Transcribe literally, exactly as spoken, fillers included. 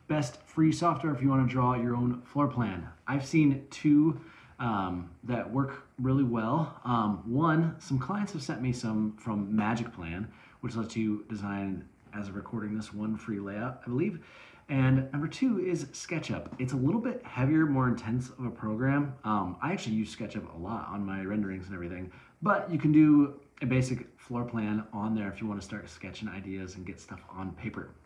best free software if you want to draw your own floor plan. I've seen two um, that work really well. Um, one, some clients have sent me some from Magic Plan, which lets you design, as of recording this, one free layout, I believe. And number two is SketchUp. It's a little bit heavier, more intense of a program. Um, I actually use SketchUp a lot on my renderings and everything, but you can do a basic floor plan on there if you want to start sketching ideas and get stuff on paper.